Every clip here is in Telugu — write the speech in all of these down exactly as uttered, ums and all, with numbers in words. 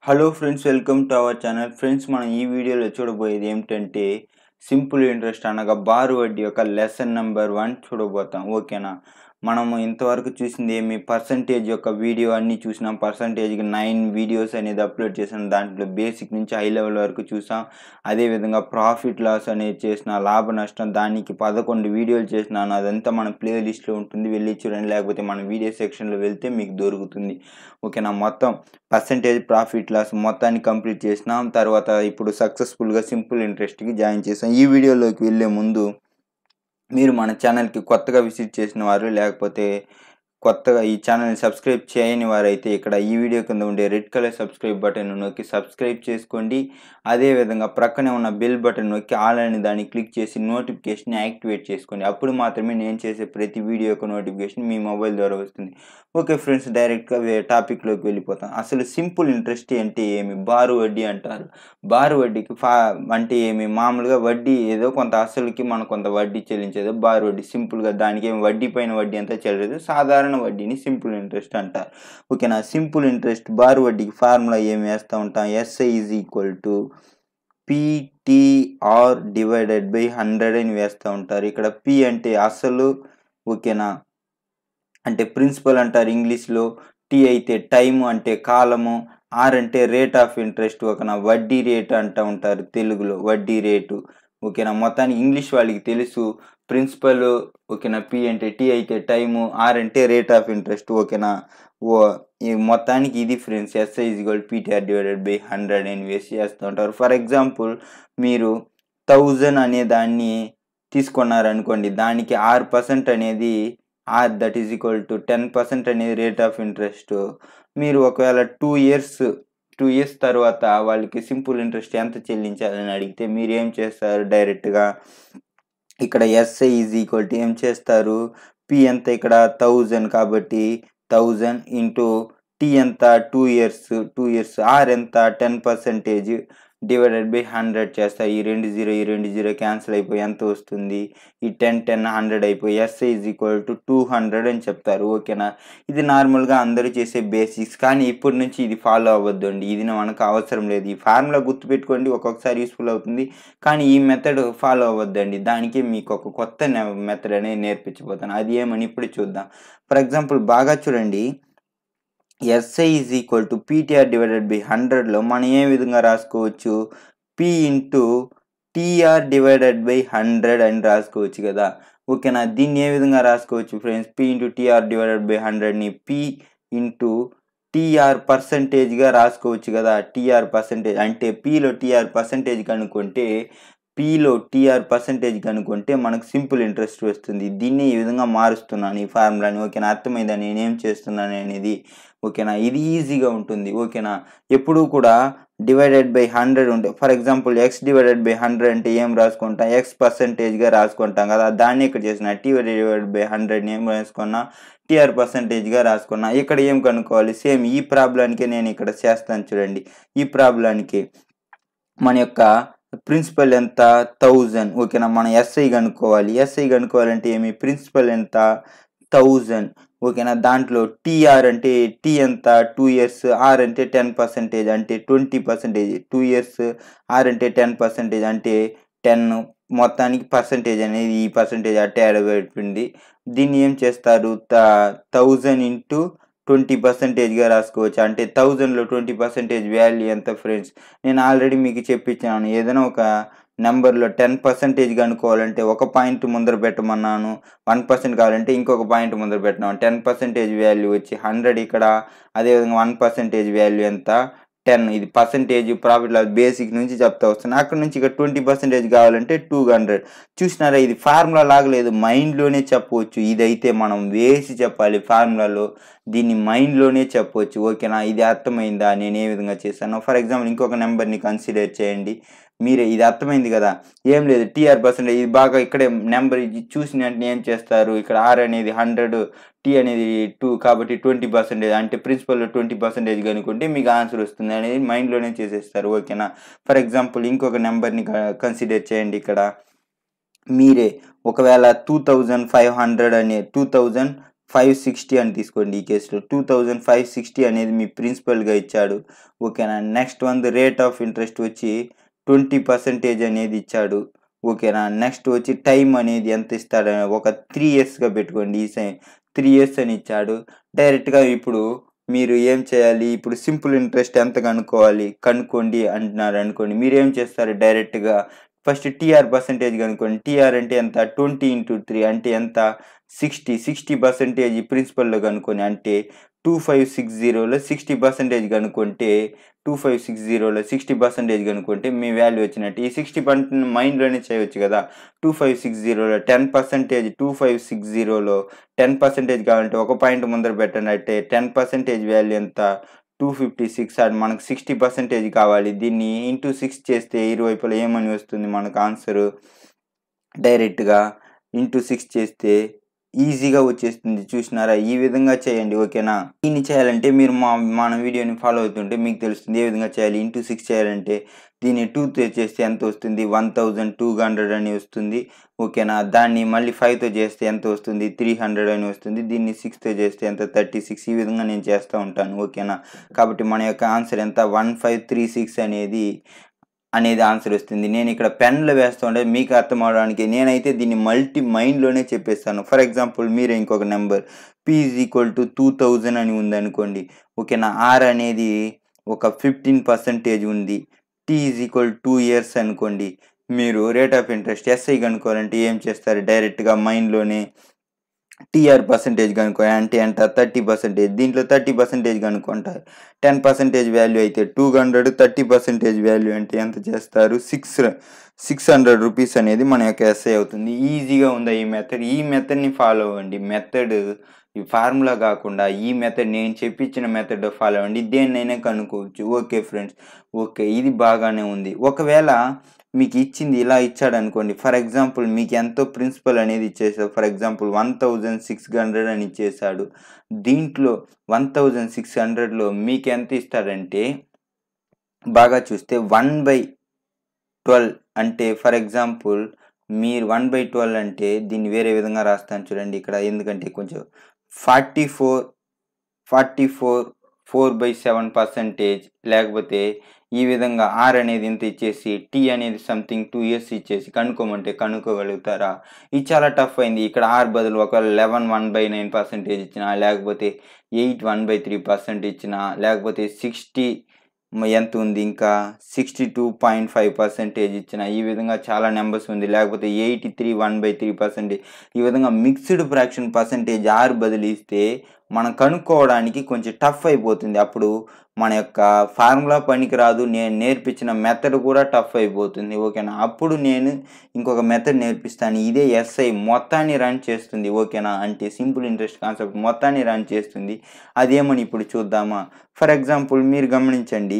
Hello friends, welcome to our channel. Friends, మనం ఈ వీడియోలో చూడబోయేది ఏమిటంటే సింపుల్ ఇంట్రెస్ట్ అనగా బారు వడ్డీ యొక్క లెసన్ నెంబర్ వన్ చూడబోతాం. ఓకేనా? మనము ఇంతవరకు చూసింది ఏమి పర్సంటేజ్ యొక్క వీడియో అన్నీ చూసినాం. పర్సంటేజ్కి నైన్ వీడియోస్ అనేది అప్లోడ్ చేసాం. దాంట్లో బేసిక్ నుంచి హై లెవెల్ వరకు చూసాం. అదేవిధంగా ప్రాఫిట్ లాస్ అనేది చేసిన, లాభ నష్టం దానికి పదకొండు వీడియోలు చేసినాను. అదంతా మన ప్లేలిస్ట్లో ఉంటుంది, వెళ్ళి చూడండి. లేకపోతే మన వీడియో సెక్షన్లో వెళ్తే మీకు దొరుకుతుంది. ఓకేనా? మొత్తం పర్సంటేజ్, ప్రాఫిట్ లాస్ మొత్తాన్ని కంప్లీట్ చేసినాం. తర్వాత ఇప్పుడు సక్సెస్ఫుల్గా సింపుల్ ఇంట్రెస్ట్కి జాయిన్ చేసాం. ఈ వీడియోలోకి వెళ్ళే ముందు మీరు మన ఛానల్కి కొత్తగా విజిట్ చేసిన వారు, లేకపోతే కొత్తగా ఈ ఛానల్ని సబ్స్క్రైబ్ చేయని వారైతే ఇక్కడ ఈ వీడియో కింద ఉండే రెడ్ కలర్ సబ్స్క్రైబ్ బటన్ నొక్కి సబ్స్క్రైబ్ చేసుకోండి. అదేవిధంగా ప్రక్కనే ఉన్న బెల్ బటన్ నొక్కి ఆల్ అని దాన్ని క్లిక్ చేసి నోటిఫికేషన్ యాక్టివేట్ చేసుకోండి. అప్పుడు మాత్రమే నేను చేసే ప్రతి వీడియో యొక్క నోటిఫికేషన్ మీ మొబైల్ ద్వారా వస్తుంది. ఓకే ఫ్రెండ్స్, డైరెక్ట్గా టాపిక్లోకి వెళ్ళిపోతాం. అసలు సింపుల్ ఇంట్రెస్ట్ అంటే ఏమి? బారు వడ్డీ అంటారు. బారు వడ్డీకి ఫా అంటే ఏమి? మామూలుగా వడ్డీ ఏదో కొంత అసలుకి మనం కొంత వడ్డీ చెల్లించేదో బారు వడ్డీ. సింపుల్గా దానికి ఏమి వడ్డీ పైన వడ్డీ అంతా చెల్లలేదు. సాధారణ వడ్డీని సింపుల్ ఇంట్రెస్ట్ అంటారు. ఓకేనా? సింపుల్ ఇంట్రెస్ట్ బారు వడ్డీకి ఫార్ములా ఏమి వేస్తూ ఉంటాం? SI is equal to PTR divided by hundred అని వేస్తూ ఉంటారు. ఇక్కడ పి అంటే అసలు, ఓకేనా, అంటే ప్రిన్సిపల్ అంటారు ఇంగ్లీష్లో. టీ అయితే టైము అంటే కాలము. ఆర్ అంటే రేట్ ఆఫ్ ఇంట్రెస్ట్, ఓకేనా, వడ్డీ రేటు అంటూ ఉంటారు తెలుగులో, వడ్డీ రేటు. ఓకేనా? మొత్తానికి ఇంగ్లీష్ వాళ్ళకి తెలుసు ప్రిన్సిపల్, ఓకేనా, పి అంటే టీ అయితే టైము, ఆర్ అంటే రేట్ ఆఫ్ ఇంట్రెస్ట్. ఓకేనా? ఓ ఈ మొత్తానికి ఇది friends, SI is equal PTR divided by hundred అని వేసి చేస్తూ ఉంటారు. ఫర్ ఎగ్జాంపుల్, మీరు థౌజండ్ అనే దాన్ని తీసుకున్నారనుకోండి, దానికి ఆరు పర్సెంట్ అనేది R that is equal to ten percent అనేది రేట్ ఆఫ్ ఇంట్రెస్ట్. మీరు ఒకవేళ టూ ఇయర్స్ టూ ఇయర్స్ తర్వాత వాళ్ళకి సింపుల్ ఇంట్రెస్ట్ ఎంత చెల్లించాలని అడిగితే మీరు ఏం చేస్తారు? డైరెక్ట్గా ఇక్కడ ఎస్ఐ ఈజ్ ఈక్వల్ టు ఏం చేస్తారు? పి ఎంత ఇక్కడ థౌజండ్ కాబట్టి థౌజండ్ ఇంటూ టీ ఎంత two years two years R ఎంత ten percentage divided by hundred చేస్తారు. ఈ రెండు జీరో ఈ రెండు జీరో క్యాన్సిల్ అయిపోయి ఎంత వస్తుంది? ఈ టెన్ టెన్ హండ్రెడ్ అయిపోయి SI is equal to two hundred అని చెప్తారు. ఓకేనా? ఇది నార్మల్గా అందరూ చేసే బేసిక్స్, కానీ ఇప్పటి నుంచి ఇది ఫాలో అవ్వద్దు అండి. ఇది మనకు అవసరం లేదు. ఈ ఫార్ములా గుర్తుపెట్టుకోండి, ఒక్కొక్కసారి యూస్ఫుల్ అవుతుంది, కానీ ఈ మెథడ్ ఫాలో అవ్వద్దండి. దానికి మీకు ఒక కొత్త మెథడ్ అనేది నేర్పించబోతాను. అది ఏమని ఇప్పుడు చూద్దాం. ఫర్ ఎగ్జాంపుల్ బాగా చూడండి, SI is equal to PTR divided by హండ్రెడ్లో మనం ఏ విధంగా రాసుకోవచ్చు? P into TR divided by hundred అని రాసుకోవచ్చు కదా. ఓకేనా? దీన్ని ఏ విధంగా రాసుకోవచ్చు friends? P into TR divided by హండ్రెడ్ని పి ఇంటూ టీఆర్ పర్సంటేజ్గా రాసుకోవచ్చు కదా. టీఆర్ పర్సంటేజ్ అంటే పిలో టీఆర్ పర్సంటేజ్ కనుక్కుంటే పిలో టీఆర్ పర్సంటేజ్ కనుక్కుంటే మనకు సింపుల్ ఇంట్రెస్ట్ వస్తుంది. దీన్ని ఈ విధంగా మారుస్తున్నాను ఈ ఫార్ములాని. ఓకేనా? అర్థమైందా నేనేం చేస్తున్నాను అనేది? ఓకేనా? ఇది ఈజీగా ఉంటుంది. ఓకేనా? ఎప్పుడూ కూడా డివైడెడ్ బై హండ్రెడ్ ఉంటే, for example X divided by hundred అంటే ఏం రాసుకుంటాం? ఎక్స్ పర్సంటేజ్గా రాసుకుంటాం కదా. దాన్ని ఇక్కడ చేసిన టీ డివైడెడ్ బై హండ్రెడ్ని ఏం రాసుకున్నా? టీఆర్ పర్సంటేజ్గా రాసుకున్నా. ఇక్కడ ఏం కనుక్కోవాలి? సేమ్ ఈ ప్రాబ్లానికి నేను ఇక్కడ చేస్తాను చూడండి. ఈ ప్రాబ్లానికి మన యొక్క ప్రిన్సిపల్ ఎంత? థౌజండ్. ఓకేనా? మనం ఎస్ఐ కనుక్కోవాలి. ఎస్ఐ కనుక్కోవాలంటే ఏమి? ప్రిన్సిపల్ ఎంత? థౌజండ్. ఓకేనా? దాంట్లో టీఆర్ అంటే టీ ఎంత? Two years. ఆర్ అంటే టెన్ పర్సెంటేజ్ అంటే twenty percentage. Two years R అంటే టెన్ పర్సెంటేజ్ అంటే టెన్. మొత్తానికి పర్సెంటేజ్ అనేది ఈ పర్సెంటేజ్ అట్టే అడగబెట్టింది. దీన్ని ఏం చేస్తారు? థౌజండ్ ఇంటూ ట్వంటీ పర్సెంటేజ్గా రాసుకోవచ్చు. అంటే థౌజండ్లో ట్వంటీ పర్సెంటేజ్ వాల్యూ ఎంత ఫ్రెండ్స్? నేను ఆల్రెడీ మీకు చెప్పించాను. ఏదైనా ఒక నెంబర్లో టెన్ పర్సెంటేజ్ కనుక్కోవాలంటే ఒక పాయింట్ ముందర పెట్టమన్నాను, వన్ పర్సెంట్ కావాలంటే ఇంకొక పాయింట్ ముందర పెట్టినాను. టెన్ పర్సెంటేజ్ వాల్యూ వచ్చి హండ్రెడ్ ఇక్కడ, అదేవిధంగా వన్ పర్సెంటేజ్ వాల్యూ ఎంత? టెన్. ఇది పర్సెంటేజ్ ప్రాఫిట్ లాస్ బేసిక్ నుంచి చెప్తా వస్తున్నాను. అక్కడ నుంచి ఇక్కడ ట్వంటీ పర్సెంటేజ్ కావాలంటే టూ హండ్రెడ్. చూసినారా? ఇది ఫార్ములా లాగలేదు, మైండ్లోనే చెప్పవచ్చు. ఇదైతే మనం వేసి చెప్పాలి ఫార్ములాలో, దీన్ని మైండ్లోనే చెప్పవచ్చు. ఓకేనా? ఇది అర్థమైందా నేను ఏ విధంగా చేశాను? ఫర్ ఎగ్జాంపుల్ ఇంకొక నెంబర్ని కన్సిడర్ చేయండి. మీరే, ఇది అర్థమైంది కదా. ఏం లేదు, టీఆర్ పర్సెంటేజ్ ఇది బాగా ఇక్కడే నెంబర్ చూసిన వెంటనే ఏం చేస్తారు? ఇక్కడ ఆర్ అనేది హండ్రెడ్, టీ అనేది టూ కాబట్టి ట్వంటీ పర్సెంటేజ్ అంటే ప్రిన్సిపల్లో ట్వంటీ పర్సెంటేజ్ కనుక్కుంటే మీకు ఆన్సర్ వస్తుంది అనేది మైండ్లోనే చేసేస్తారు. ఓకేనా? ఫర్ ఎగ్జాంపుల్ ఇంకొక నెంబర్ని కన్సిడర్ చేయండి. ఇక్కడ మీరే ఒకవేళ టూ థౌజండ్ ఫైవ్ హండ్రెడ్ అనే టూ థౌజండ్ ఫైవ్ సిక్స్టీ అని తీసుకోండి. ఈ కేసులో టూ థౌజండ్ ఫైవ్ సిక్స్టీ అనేది మీ ప్రిన్సిపల్గా ఇచ్చాడు. ఓకేనా. Next one rate of interest వచ్చి ట్వంటీ పర్సెంటేజ్ అనేది ఇచ్చాడు. ఓకేనా. నెక్స్ట్ వచ్చి టైం అనేది ఎంత ఇస్తాడు, ఒక త్రీ ఇయర్స్గా పెట్టుకోండి. ఈ సై త్రీ ఇయర్స్ అని ఇచ్చాడు. డైరెక్ట్గా ఇప్పుడు మీరు ఏం చేయాలి, ఇప్పుడు సింపుల్ ఇంట్రెస్ట్ ఎంత కనుక్కోవాలి కనుక్కోండి అంటున్నారు అనుకోండి. మీరు ఏం చేస్తారు, డైరెక్ట్గా ఫస్ట్ టీఆర్ పర్సెంటేజ్ కనుక్కోండి. టీఆర్ అంటే ఎంత, ట్వంటీ ఇంటూ త్రీ అంటే ఎంత, సిక్స్టీ సిక్స్టీ పర్సెంటేజ్ ప్రిన్సిపల్లో కనుక్కొని అంటే టూ ఫైవ్ సిక్స్ జీరోలో సిక్స్టీ పర్సెంటేజ్ కనుక్కుంటే టూ ఫైవ్ సిక్స్ జీరోలో సిక్స్టీ పర్సెంటేజ్ కనుక్కుంటే మీ వాల్యూ వచ్చినట్టు. ఈ సిక్స్టీ పర్సెంట్ మైండ్లోనే చేయవచ్చు కదా. టూ ఫైవ్ సిక్స్ జీరోలో ten percentage two five six జీరోలో టెన్ పర్సెంటేజ్ కావాలంటే ఒక పాయింట్ ముందర పెట్టండి. అంటే టెన్ పర్సెంటేజ్ వాల్యూ ఎంత, టూ ఫిఫ్టీ సిక్స్ అండ్ మనకు సిక్స్టీ పర్సెంటేజ్ కావాలి. దీన్ని ఇంటూ సిక్స్ చేస్తే ఇరువైపులా ఏమని వస్తుంది మనకు ఆన్సరు, డైరెక్ట్గా ఇంటూ సిక్స్ చేస్తే ఈజీగా వచ్చేస్తుంది. చూసినారా, ఈ విధంగా చేయండి. ఓకేనా. దీన్ని చేయాలంటే మీరు మా మన వీడియోని ఫాలో అవుతుంటే మీకు తెలుస్తుంది ఏ విధంగా చేయాలి. ఇంటూ సిక్స్ చేయాలంటే దీన్ని టూతో చేస్తే ఎంత వస్తుంది, వన్ థౌజండ్ టూ హండ్రెడ్ అని వస్తుంది. ఓకేనా. దాన్ని మళ్ళీ ఫైవ్తో చేస్తే ఎంత వస్తుంది, త్రీ హండ్రెడ్ అని వస్తుంది. దీన్ని సిక్స్తో చేస్తే ఎంత, థర్టీ సిక్స్. ఈ విధంగా నేను చేస్తూ ఉంటాను. ఓకేనా. కాబట్టి మన యొక్క ఆన్సర్ ఎంత, వన్ ఫైవ్ త్రీ సిక్స్ అనేది అనేది ఆన్సర్ వస్తుంది. నేను ఇక్కడ పెన్లో వేస్తూ ఉంటే మీకు అర్థం అవడానికి నేనైతే దీన్ని మల్టీ మైండ్లోనే చెప్పేస్తాను. ఫర్ ఎగ్జాంపుల్ మీరు ఇంకొక number P is equal to two thousand అని ఉందనుకోండి. ఓకేనా. ఆర్ అనేది ఒక ఫిఫ్టీన్ పర్సెంటేజ్ ఉంది. T is equal two years అనుకోండి. మీరు రేట్ ఆఫ్ ఇంట్రెస్ట్ ఎస్ఐ కనుక్కోవాలంటే ఏం చేస్తారు, డైరెక్ట్గా మైండ్లోనే టీఆర్ పర్సెంటేజ్ కనుక్కో అంటే ఎంత, థర్టీ పర్సెంటేజ్. దీంట్లో థర్టీ పర్సెంటేజ్ కనుక్కుంటారు. టెన్ పర్సెంటేజ్ వాల్యూ అయితే two hundred, thirty percentage value అంటే ఎంత చేస్తారు, సిక్స్ సిక్స్ హండ్రెడ్ రూపీస్ అనేది మన యొక్క ఎస్ఐ అవుతుంది. ఈజీగా ఉందా ఈ మెథడ్. ఈ మెథడ్ని ఫాలో అవ్వండి. మెథడ్ ఈ ఫార్ములా కాకుండా ఈ మెథడ్ నేను చెప్పించిన మెథడ్ ఫాలో అవ్వండి. దేన్నైనా కనుక్కోవచ్చు. Okay friends. ఓకే, ఇది బాగానే ఉంది. ఒకవేళ మీకు ఇచ్చింది ఇలా ఇచ్చాడు అనుకోండి. ఫర్ ఎగ్జాంపుల్ మీకు ఎంతో ప్రిన్సిపల్ అనేది ఇచ్చేసాడు. For example one thousand six hundred అని ఇచ్చేసాడు. దీంట్లో వన్ థౌజండ్ సిక్స్ హండ్రెడ్లో మీకు ఎంత ఇస్తాడంటే బాగా చూస్తే వన్ బై ట్వెల్వ్ అంటే ఫర్ ఎగ్జాంపుల్ మీరు వన్ బై ట్వెల్వ్ అంటే దీన్ని వేరే విధంగా రాస్తాను చూడండి ఇక్కడ. ఎందుకంటే కొంచెం forty four forty four four by seven percentage లేకపోతే ఈ విధంగా ఆర్ అనేది ఇంత ఇచ్చేసి టీ అనేది సంథింగ్ టూ ఇయర్స్ ఇచ్చేసి కనుక్కోమంటే కనుక్కోగలుగుతారా. ఇది చాలా టఫ్ అయింది. ఇక్కడ ఆర్ బదులు ఒకవేళ eleven one by nine percentage ఇచ్చినా, లేకపోతే eight one by three percent ఇచ్చినా, లేకపోతే సిక్స్టీ ఎంత ఉంది ఇంకా sixty two point five percentage ఇచ్చిన, ఈ విధంగా చాలా నెంబర్స్ ఉంది. లేకపోతే eighty three one by three percentage ఈ విధంగా మిక్స్డ్ ఫ్రాక్షన్ పర్సెంటేజ్ ఆర్ బదిలిస్తే మనం కనుక్కోవడానికి కొంచెం టఫ్ అయిపోతుంది. అప్పుడు మన యొక్క ఫార్ములా పనికి రాదు, నేను నేర్పించిన మెథడ్ కూడా టఫ్ అయిపోతుంది. ఓకేనా. అప్పుడు నేను ఇంకొక మెథడ్ నేర్పిస్తాను. ఇదే ఎస్ఐ మొత్తాన్ని రన్ చేస్తుంది. ఓకేనా. అంటే సింపుల్ ఇంట్రెస్ట్ కాన్సెప్ట్ మొత్తాన్ని రన్ చేస్తుంది. అదేమని ఇప్పుడు చూద్దామా. ఫర్ ఎగ్జాంపుల్ మీరు గమనించండి,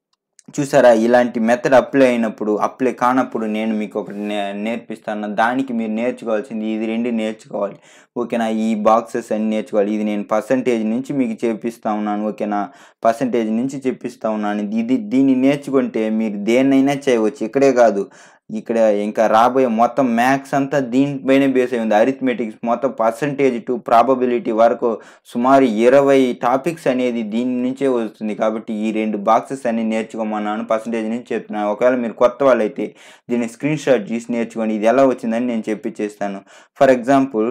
చూసారా ఇలాంటి మెథడ్ అప్లై అయినప్పుడు అప్లై కానప్పుడు నేను మీకు ఒకటి నే నేర్పిస్తాను. దానికి మీరు నేర్చుకోవాల్సింది ఇది రెండు నేర్చుకోవాలి. ఓకేనా. ఈ బాక్సెస్ అన్ని నేర్చుకోవాలి. ఇది నేను పర్సంటేజ్ నుంచి మీకు చెప్పిస్తూ ఉన్నాను. ఓకేనా. పర్సంటేజ్ నుంచి చెప్పిస్తూ ఉన్నాను. ఇది దీన్ని నేర్చుకుంటే మీరు దేన్నైనా చేయవచ్చు. ఇక్కడే కాదు, ఇక్కడ ఇంకా రాబోయే మొత్తం మ్యాథ్స్ అంతా దీనిపైనే బేస్ అయి ఉంది. అరిథమెటిక్స్ మొత్తం పర్సంటేజ్ టు ప్రాబబిలిటీ వరకు సుమారు ఇరవై టాపిక్స్ అనేది దీని నుంచే వస్తుంది. కాబట్టి ఈ రెండు బాక్సెస్ అన్ని నేర్చుకోమన్నాను. పర్సంటేజ్ నుంచి చెప్తున్నాను. ఒకవేళ మీరు కొత్త వాళ్ళైతే దీన్ని స్క్రీన్ షాట్ తీసి నేర్చుకోండి. ఇది ఎలా వచ్చిందని నేను చెప్పిచ్చేస్తాను. ఫర్ ఎగ్జాంపుల్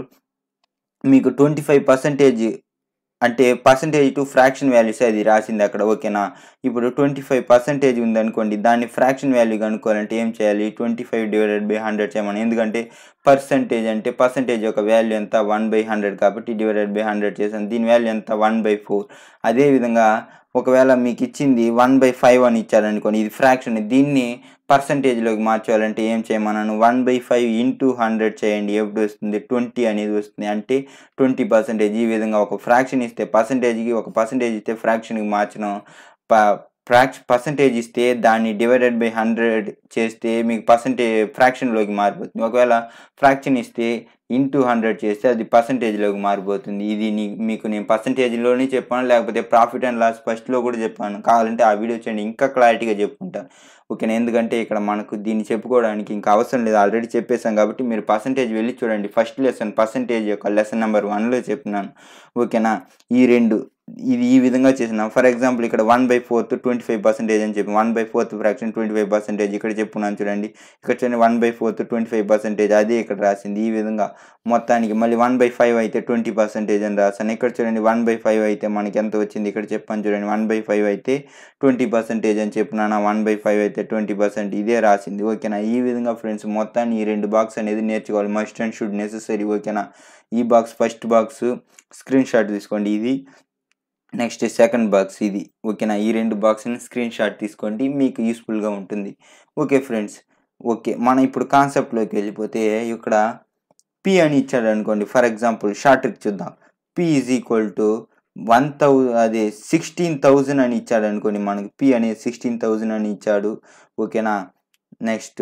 మీకు ట్వంటీ ఫైవ్ పర్సెంటేజ్ అంటే పర్సంటేజ్ టు ఫ్రాక్షన్ వాల్యూస్ అది రాసింది అక్కడ. ఓకేనా. ఇప్పుడు ట్వంటీ ఫైవ్ పర్సెంటేజ్ ఉందనుకోండి, దాన్ని ఫ్రాక్షన్ వాల్యూ కనుక్కోవాలంటే ఏం చేయాలి, twenty five divided by hundred చేయమని. ఎందుకంటే పర్సంటేజ్ అంటే పర్సంటేజ్ యొక్క వాల్యూ ఎంత, వన్ బై హండ్రెడ్ కాబట్టి డివైడెడ్ బై హండ్రెడ్ చేసాను. దీని వాల్యూ ఎంత, వన్ బై ఫోర్. అదేవిధంగా ఒకవేళ మీకు ఇచ్చింది వన్ బై ఫైవ్ అని ఇచ్చారనుకోండి, ఇది ఫ్రాక్షన్. దీన్ని పర్సంటేజ్లోకి మార్చాలంటే ఏం చేయమన్నాను, one by five into hundred చేయండి. ఎప్పుడు వస్తుంది, ట్వంటీ అనేది వస్తుంది. అంటే ట్వంటీ పర్సెంటేజ్. ఈ విధంగా ఒక ఫ్రాక్షన్ ఇస్తే పర్సంటేజ్కి, ఒక పర్సంటేజ్ ఇస్తే ఫ్రాక్షన్కి మార్చడం ప ఫ్రాక్షన్ పర్సెంటేజ్ ఇస్తే దాన్ని డివైడెడ్ బై హండ్రెడ్ చేస్తే మీకు పర్సెంటేజ్ ఫ్రాక్షన్లోకి మారిపోతుంది. ఒకవేళ ఫ్రాక్షన్ ఇస్తే ఇంటూ హండ్రెడ్ చేస్తే అది పర్సెంటేజ్లోకి మారిపోతుంది. ఇది నీ మీకు నేను పర్సెంటేజ్లోనే చెప్పాను, లేకపోతే ప్రాఫిట్ అండ్ లాస్ ఫస్ట్లో కూడా చెప్పాను. కావాలంటే ఆ వీడియో చేయండి, ఇంకా క్లారిటీగా చెప్పుకుంటాను. ఓకేనా, ఎందుకంటే ఇక్కడ మనకు దీన్ని చెప్పుకోవడానికి ఇంకా అవసరం లేదు, ఆల్రెడీ చెప్పేసాం. కాబట్టి మీరు పర్సెంటేజ్ వెళ్ళి చూడండి. ఫస్ట్ లెసన్ పర్సెంటేజ్ యొక్క లెసన్ నెంబర్ వన్లో చెప్పినాను. ఓకేనా, ఈ రెండు ఇది ఈ విధంగా చేసిన. ఫర్ ఎగ్జాంపుల్ ఇక్కడ one by fourth twenty five percentage అని చెప్పి one by fourth fraction twenty five percentage ఇక్కడ చెప్పుకున్నాను చూడండి. ఇక్కడ చూడండి one by fourth twenty five percentage అదే ఇక్కడ రాసింది. ఈ విధంగా మొత్తానికి మళ్ళీ వన్ బై ఫైవ్ అయితే ట్వంటీ పర్సెంటేజ్ అని రాసాను. ఇక్కడ చూడండి వన్ బై ఫైవ్ అయితే మనకి ఎంత వచ్చింది ఇక్కడ చెప్పాను చూడండి. వన్ బై ఫైవ్ అయితే ట్వంటీ పర్సెంటేజ్ అని చెప్పినాను. వన్ బై ఫైవ్ అయితే ట్వంటీ పర్సెంట్ ఇదే రాసింది. ఓకేనా, ఈ విధంగా ఫ్రెండ్స్ మొత్తాన్ని ఈ రెండు బాక్స్ అనేది నేర్చుకోవాలి. Must and should necessary. ఓకేనా, ఈ box first box screen shot తీసుకోండి, ఇది నెక్స్ట్ సెకండ్ బాక్స్ ఇది. ఓకేనా, ఈ రెండు బాక్స్ని స్క్రీన్ షాట్ తీసుకోండి, మీకు యూస్ఫుల్గా ఉంటుంది. ఓకే ఫ్రెండ్స్, ఓకే మనం ఇప్పుడు కాన్సెప్ట్లోకి వెళ్ళిపోతే ఇక్కడ పి అని ఇచ్చాడు అనుకోండి. ఫర్ ఎగ్జాంపుల్ షార్ట్ ట్రిక్ చూద్దాం. P is equal to one thou అదే సిక్స్టీన్ థౌజండ్ అని ఇచ్చాడు అనుకోండి. మనకి పి అనేది సిక్స్టీన్ థౌజండ్ అని ఇచ్చాడు. ఓకేనా, నెక్స్ట్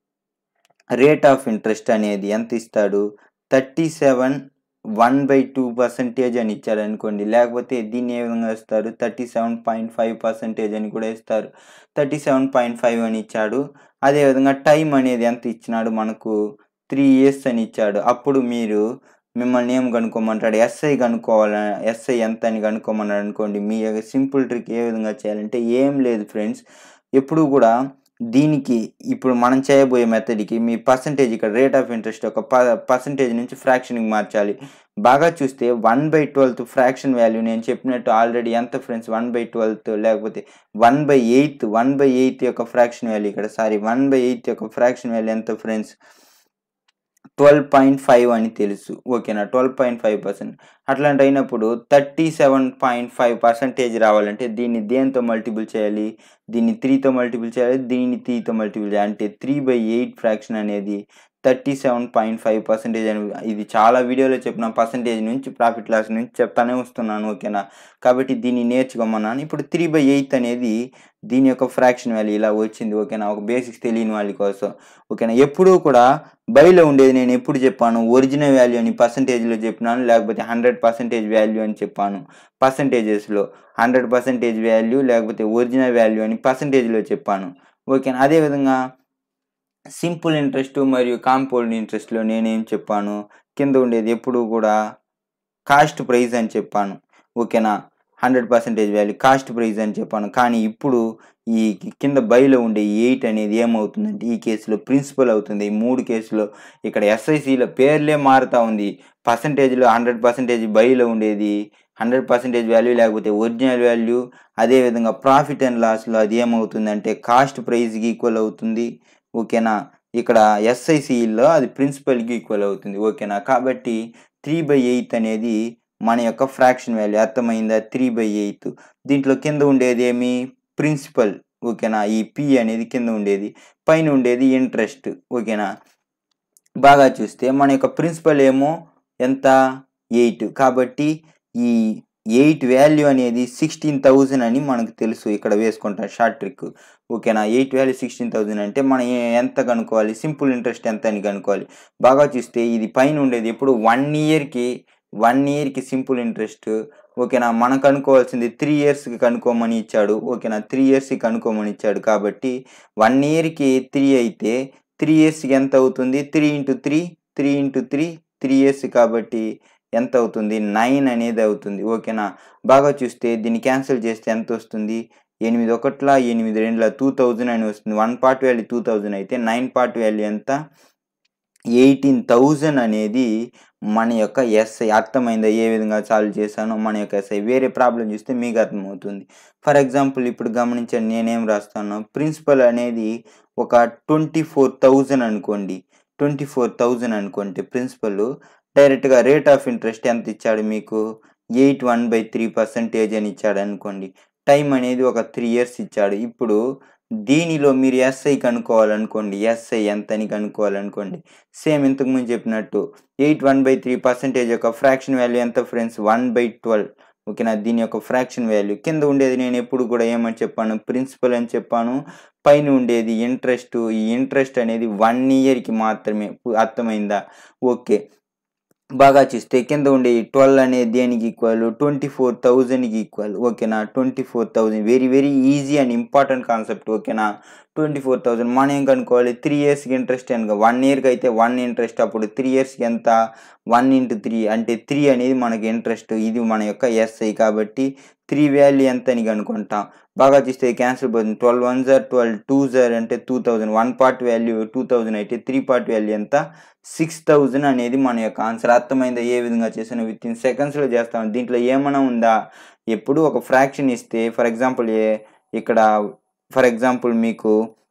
రేట్ ఆఫ్ ఇంట్రెస్ట్ అనేది ఎంత ఇస్తాడు, thirty seven one by two percentage అని ఇచ్చారు అనుకోండి. లేకపోతే దీన్ని ఏ విధంగా ఇస్తారు, thirty seven point five percentage అని కూడా ఇస్తారు. థర్టీ సెవెన్ పాయింట్ ఫైవ్ అని ఇచ్చాడు. అదేవిధంగా టైం అనేది ఎంత ఇచ్చినాడు, మనకు త్రీ ఇయర్స్ అని ఇచ్చాడు. అప్పుడు మీరు మిమ్మల్ని ఏం కనుక్కోమంటాడు, ఎస్ఐ కనుక్కోవాలి. ఎస్ఐ ఎంత అని కనుక్కోమన్నాడు అనుకోండి. మీ సింపుల్ ట్రిక్ ఏ విధంగా చేయాలంటే ఏం లేదు ఫ్రెండ్స్, ఎప్పుడు కూడా దీనికి ఇప్పుడు మనం చేయబోయే మెథడ్కి మీ పర్సంటేజ్ ఇక్కడ రేట్ ఆఫ్ ఇంట్రెస్ట్ ఒక ప పర్సంటేజ్ నుంచి ఫ్రాక్షన్కి మార్చాలి. బాగా చూస్తే one by twelfth fraction value నేను చెప్పినట్టు ఆల్రెడీ ఎంత ఫ్రెండ్స్, వన్ బై ట్వెల్త్ లేకపోతే one by eighth one by eighth యొక్క ఫ్రాక్షన్ వాల్యూ ఇక్కడ సారీ వన్ బై ఎయిత్ యొక్క ఫ్రాక్షన్ వాల్యూ ఎంత ఫ్రెండ్స్, ట్వెల్వ్ పాయింట్ ఫైవ్ అని తెలుసు. ఓకేనా, ట్వెల్వ్ పాయింట్ ఫైవ్ పర్సెంట్. అట్లాంటి అయినప్పుడు thirty seven point five percentage రావాలంటే దీన్ని దేంతో మల్టిపుల్ చేయాలి, దీన్ని త్రీతో మల్టిపుల్ చేయాలి, దీన్ని త్రీతో మల్టిపుల్ చేయాలి. అంటే త్రీ బై ఎయిట్ ఫ్రాక్షన్ అనేది thirty seven point five percentage అని ఇది చాలా వీడియోలో చెప్పిన పర్సెంటేజ్ నుంచి ప్రాఫిట్ లాస్ నుంచి చెప్తానే వస్తున్నాను. ఓకేనా, కాబట్టి దీన్ని నేర్చుకోమన్నాను. ఇప్పుడు త్రీ బై ఎయిత్ అనేది దీని యొక్క ఫ్రాక్షన్ వాల్యూ ఇలా వచ్చింది. ఓకేనా, ఒక బేసిక్స్ తెలియని వాళ్ళ కోసం. ఓకేనా, ఎప్పుడూ కూడా బైలో ఉండేది నేను ఎప్పుడు చెప్పాను, ఒరిజినల్ వాల్యూ అని పర్సెంటేజ్లో చెప్పినాను, లేకపోతే హండ్రెడ్ పర్సెంటేజ్ వాల్యూ అని చెప్పాను. పర్సెంటేజెస్లో హండ్రెడ్ పర్సెంటేజ్ వాల్యూ లేకపోతే ఒరిజినల్ వాల్యూ అని పర్సెంటేజ్లో చెప్పాను. ఓకేనా, అదేవిధంగా సింపుల్ ఇంట్రెస్ట్ మరియు కాంపౌండ్ ఇంట్రెస్ట్లో నేనేం చెప్పాను, కింద ఉండేది ఎప్పుడు కూడా కాస్ట్ ప్రైస్ అని చెప్పాను. ఓకేనా, hundred percentage value cost price అని చెప్పాను. కానీ ఇప్పుడు ఈ కింద బైలో ఉండే ఎయిట్ అనేది ఏమవుతుందంటే ఈ కేసులో ప్రిన్సిపల్ అవుతుంది. ఈ మూడు కేసులో ఇక్కడ ఎస్ఐసిలో పేర్లే మారుతూ ఉంది. పర్సెంటేజ్లో హండ్రెడ్ పర్సెంటేజ్ బైలో ఉండేది హండ్రెడ్ పర్సెంటేజ్ వాల్యూ లేకపోతే ఒరిజినల్ వాల్యూ. అదేవిధంగా ప్రాఫిట్ అండ్ లాస్లో అది ఏమవుతుందంటే కాస్ట్ ప్రైస్కి ఈక్వల్ అవుతుంది. ఓకేనా, ఇక్కడ ఎస్ఐసిలో అది ప్రిన్సిపల్కి ఈక్వల్ అవుతుంది. ఓకేనా, కాబట్టి త్రీ బై ఎయిత్ అనేది మన యొక్క ఫ్రాక్షన్ వాల్యూ. అర్థమైందా, త్రీ బై ఎయిత్. దీంట్లో కింద ఉండేది ఏమి, ప్రిన్సిపల్. ఓకేనా, ఈ పి అనేది కింద ఉండేది, పైన ఉండేది ఇంట్రెస్ట్. ఓకేనా, బాగా చూస్తే మన యొక్క ప్రిన్సిపల్ ఏమో ఎంత, ఎయిట్. కాబట్టి ఈ ఎయిట్ వాల్యూ అనేది సిక్స్టీన్ థౌజండ్ అని మనకు తెలుసు. ఇక్కడ వేసుకుంటాం షార్ట్ ట్రిక్. ఓకేనా, ఎయిట్ వాల్యూ సిక్స్టీన్ థౌజండ్ అంటే మనం ఎంత కనుక్కోవాలి, సింపుల్ ఇంట్రెస్ట్ ఎంత అని కనుక్కోవాలి. బాగా చూస్తే ఇది పైన ఉండేది ఎప్పుడు వన్ ఇయర్కి వన్ ఇయర్కి సింపుల్ ఇంట్రెస్ట్. ఓకేనా, మనం కనుక్కోవాల్సింది త్రీ ఇయర్స్కి కనుక్కోమని ఇచ్చాడు. ఓకేనా, త్రీ ఇయర్స్కి కనుక్కోమని ఇచ్చాడు. కాబట్టి వన్ ఇయర్కి త్రీ అయితే త్రీ ఇయర్స్కి ఎంత అవుతుంది, three into three three into three three years కాబట్టి ఎంత అవుతుంది, నైన్ అనేది అవుతుంది. ఓకేనా, బాగా చూస్తే దీన్ని క్యాన్సిల్ చేస్తే ఎంత వస్తుంది, ఎనిమిది ఒకట్ల ఎనిమిది రెండుల టూ థౌజండ్ అని వస్తుంది. One part value two thousand అయితే నైన్ పార్ట్ వాల్యూ ఎంత, ఎయిటీన్ థౌజండ్ అనేది మన యొక్క ఎస్ఐ. అర్థమైందా ఏ విధంగా సాల్వ్ చేశానో మన యొక్క ఎస్ఐ. వేరే ప్రాబ్లం చూస్తే మీకు అర్థమవుతుంది. ఫర్ ఎగ్జాంపుల్ ఇప్పుడు గమనించండి, నేనేం రాస్తాను, ప్రిన్సిపల్ అనేది ఒక ట్వంటీ ఫోర్ థౌజండ్ అనుకోండి. ట్వంటీ ఫోర్ థౌజండ్ అనుకోండి ప్రిన్సిపల్. డైరెక్ట్గా రేట్ ఆఫ్ ఇంట్రెస్ట్ ఎంత ఇచ్చాడు మీకు, eight one by three percentage అని ఇచ్చాడు అనుకోండి. టైం అనేది ఒక త్రీ ఇయర్స్ ఇచ్చాడు. ఇప్పుడు దీనిలో మీరు ఎస్ఐ కనుక్కోవాలనుకోండి, ఎస్ఐ ఎంత అని కనుక్కోవాలనుకోండి. సేమ్ ఇంతకుముందు చెప్పినట్టు eight one by three percentage యొక్క ఫ్రాక్షన్ వాల్యూ ఎంత ఫ్రెండ్స్, వన్ బై ట్వెల్వ్. ఓకేనా దీని యొక్క ఫ్రాక్షన్ వాల్యూ. కింద ఉండేది నేను ఎప్పుడు కూడా ఏమని చెప్పాను ప్రిన్సిపల్ అని చెప్పాను. పైన ఉండేది ఇంట్రెస్ట్. ఈ ఇంట్రెస్ట్ అనేది వన్ ఇయర్కి మాత్రమే. అర్థమైందా? ఓకే బాగా చూస్తే కింద ఉండే ట్వెల్వ్ అనేది దేనికి ఈక్వల్ ట్వంటీ ఫోర్ థౌజండ్కి ఈక్వల్. ఓకేనా twenty four thousand very very easy and important concept. ఓకేనా ట్వంటీ ఫోర్ థౌజండ్ మనం ఏం కనుక్కోవాలి త్రీ ఇయర్స్కి ఇంట్రెస్ట్ అనగా వన్ ఇయర్కి అయితే వన్ ఇంట్రెస్ట్ అప్పుడు త్రీ ఇయర్స్కి ఎంత వన్ ఇంటూ త్రీ అంటే త్రీ అనేది మనకి ఇంట్రెస్ట్. ఇది మన యొక్క ఎస్ఐ కాబట్టి త్రీ వాల్యూ ఎంత అని కనుక్కుంటాం. బాగా చూస్తే క్యాన్సిల్ పోతుంది. ట్వెల్వ్ వన్ జార్ ట్వెల్వ్ టూ జార్ అంటే two thousand one part value two thousand అయితే త్రీ పార్ట్ వాల్యూ ఎంత సిక్స్ థౌజండ్ అనేది మన యొక్క ఆన్సర్. అర్థమైందా ఏ విధంగా చేసాను? విత్ ఇన్ సెకండ్స్లో చేస్తాం. దీంట్లో ఏమైనా ఉందా? ఎప్పుడు ఒక ఫ్రాక్షన్ ఇస్తే ఫర్ ఎగ్జాంపుల్ ఏ ఇక్కడ ఫర్ ఎగ్జాంపుల్ మీకు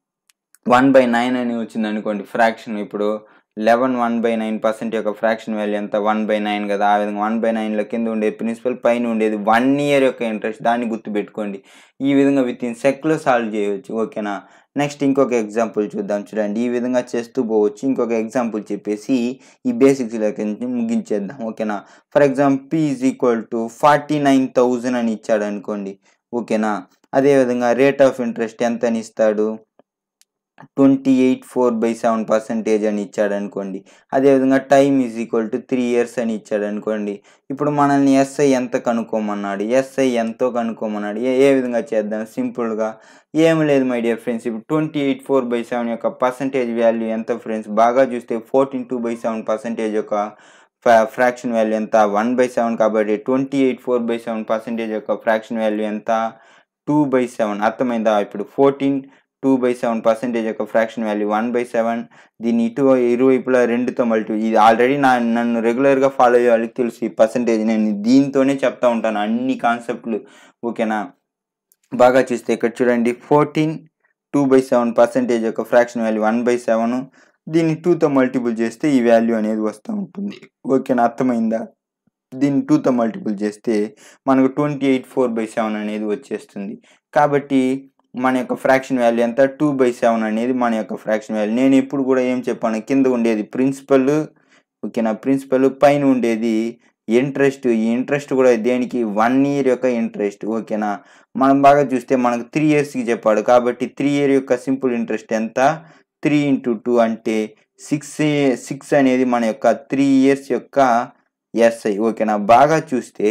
వన్ బై నైన్ అని వచ్చింది అనుకోండి ఫ్రాక్షన్. ఇప్పుడు eleven one by nine percent యొక్క ఫ్రాక్షన్ వాల్యూ ఎంత వన్ బై నైన్ కదా. ఆ విధంగా వన్ బై నైన్లో కింద ఉండేది ప్రిన్సిపల్ పైన ఉండేది వన్ ఇయర్ యొక్క ఇంట్రెస్ట్. దాన్ని గుర్తుపెట్టుకోండి. ఈ విధంగా విత్ ఇన్ సెక్లో సాల్వ్ చేయవచ్చు. ఓకేనా నెక్స్ట్ ఇంకొక ఎగ్జాంపుల్ చూద్దాం. చూడండి ఈ విధంగా చేస్తూ పోవచ్చు. ఇంకొక ఎగ్జాంపుల్ చెప్పేసి ఈ బేసిక్స్ లెక్క ముగించేద్దాం. ఓకేనా for example P is equal to forty nine thousand అని ఇచ్చాడు అనుకోండి. ఓకేనా అదేవిధంగా రేట్ ఆఫ్ ఇంట్రెస్ట్ ఎంత అని ఇస్తాడు twenty eight four by seven percentage అని ఇచ్చాడు అనుకోండి. అదేవిధంగా time is equal to three years అని ఇచ్చాడు అనుకోండి. ఇప్పుడు మనల్ని ఎస్ఐ ఎంత కనుక్కోమన్నాడు? ఎస్ఐ ఎంతో కనుక్కోమన్నాడు. ఏ ఏ విధంగా చేద్దాం సింపుల్గా ఏమి లేదు మై డియర్ ఫ్రెండ్స్. ఇప్పుడు twenty eight four by seven యొక్క పర్సెంటేజ్ వాల్యూ ఎంత ఫ్రెండ్స్? బాగా చూస్తే fourteen two by seven percentage యొక్క ఫ్రాక్షన్ వాల్యూ ఎంత వన్ బై సెవెన్ కాబట్టి twenty eight four by seven percentage యొక్క ఫ్రాక్షన్ వాల్యూ ఎంత టూ బై సెవెన్. అర్థమైందా? ఇప్పుడు fourteen two by seven percentage యొక్క fraction value one by seven. దీన్ని ఇటు ఇరువైపులా రెండుతో మల్టిప్లై. ఇది ఆల్రెడీ నా నన్ను రెగ్యులర్గా ఫాలో అయ్యే వాళ్ళకి తెలుసు ఈ పర్సెంటేజ్. నేను దీంతోనే చెప్తా ఉంటాను అన్ని కాన్సెప్ట్లు. ఓకేనా బాగా చూస్తే ఇక్కడ చూడండి fourteen two by seven percentage యొక్క fraction value one by seven. దీన్ని టూతో మల్టిపుల్ చేస్తే ఈ వాల్యూ అనేది వస్తూ ఉంటుంది. ఓకేనా అర్థమైందా? దీన్ని టూతో మల్టిపుల్ చేస్తే మనకు twenty eight four by seven అనేది వచ్చేస్తుంది. కాబట్టి మన యొక్క ఫ్రాక్షన్ వాల్యూ ఎంత టూ బై సెవెన్ అనేది మన యొక్క ఫ్రాక్షన్ వాల్యూ. నేను ఇప్పుడు కూడా ఏం చెప్పాను కింద ఉండేది ప్రిన్సిపల్. ఓకేనా ప్రిన్సిపల్ పైన ఉండేది ఇంట్రెస్ట్. ఈ ఇంట్రెస్ట్ కూడా దేనికి వన్ ఇయర్ యొక్క ఇంట్రెస్ట్. ఓకేనా మనం బాగా చూస్తే మనకు త్రీ ఇయర్స్కి చెప్పాడు కాబట్టి త్రీ ఇయర్ యొక్క సింపుల్ ఇంట్రెస్ట్ ఎంత త్రీ ఇంటూ టూ అంటే సిక్స్ సిక్స్ అనేది మన యొక్క త్రీ ఇయర్స్ యొక్క ఎస్ఐ. ఓకేనా బాగా చూస్తే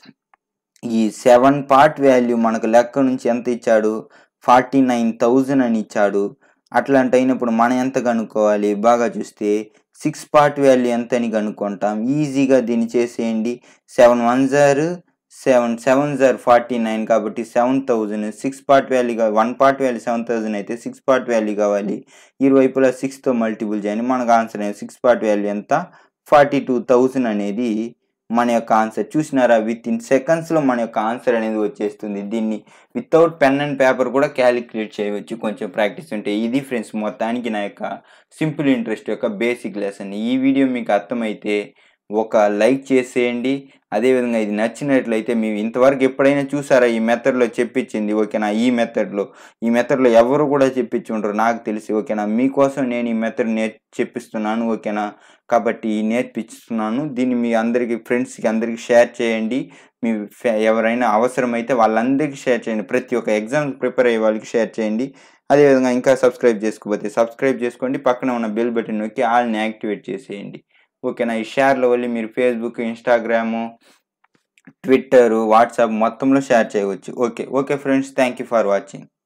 ఈ సెవెన్ పార్ట్ వాల్యూ మనకు లెక్క నుంచి ఎంత ఇచ్చాడు ఫార్టీ నైన్ థౌజండ్ అని ఇచ్చాడు. అట్లాంటి అయినప్పుడు మనం ఎంత కనుక్కోవాలి? బాగా చూస్తే సిక్స్ పార్ట్ వాల్యూ ఎంత అని కనుక్కుంటాం. ఈజీగా దీన్ని చేసేయండి. సెవెన్ వన్ జార్ సెవెన్ సెవెన్ జార్ ఫార్టీ నైన్ కాబట్టి seven thousand. Six part value కావాలి. One part value seven thousand అయితే సిక్స్ పార్ట్ వాల్యూ కావాలి. ఇరువైపులా సిక్స్తో మల్టిపుల్ చేయండి. మనకు ఆన్సర్ అనేది సిక్స్ పార్ట్ వాల్యూ ఎంత ఫార్టీ టూ థౌజండ్ అనేది మన యొక్క ఆన్సర్. చూసినారా విత్ ఇన్ సెకండ్స్లో మన యొక్క ఆన్సర్ అనేది వచ్చేస్తుంది. దీన్ని వితౌట్ పెన్ అండ్ పేపర్ కూడా క్యాలిక్యులేట్ చేయవచ్చు కొంచెం ప్రాక్టీస్ ఉంటే. ఇది ఫ్రెండ్స్ మొత్తానికి నా యొక్క సింపుల్ ఇంట్రెస్ట్ యొక్క బేసిక్ లెసన్. ఈ వీడియో మీకు అర్థమైతే ఒక లైక్ చేసేయండి. అదేవిధంగా ఇది నచ్చినట్లయితే మీరు ఇంతవరకు ఎప్పుడైనా చూసారా ఈ మెథడ్లో చెప్పించింది? ఓకేనా ఈ మెథడ్లో ఈ మెథడ్లో ఎవరు కూడా చెప్పించి ఉంటారు నాకు తెలిసి. ఓకేనా మీకోసం నేను ఈ మెథడ్ నే చెప్పిస్తున్నాను. ఓకేనా కాబట్టి నేర్పిస్తున్నాను. దీన్ని మీ అందరికీ ఫ్రెండ్స్కి అందరికీ షేర్ చేయండి. మీ ఎవరైనా అవసరమైతే వాళ్ళందరికీ షేర్ చేయండి. ప్రతి ఒక్క ఎగ్జామ్ ప్రిపేర్ అయ్యే వాళ్ళకి షేర్ చేయండి. అదేవిధంగా ఇంకా సబ్స్క్రైబ్ చేసుకోకపోతే సబ్స్క్రైబ్ చేసుకోండి. పక్కన ఉన్న బెల్ బటన్ నొక్కి ఆల్ని యాక్టివేట్ చేసేయండి. ఓకేనా ఈ షేర్ల వల్ల మీరు ఫేస్బుక్ ఇన్స్టాగ్రాము ట్విట్టర్ వాట్సాప్ మొత్తంలో షేర్ చేయవచ్చు. Okay okay friends thank you for watching.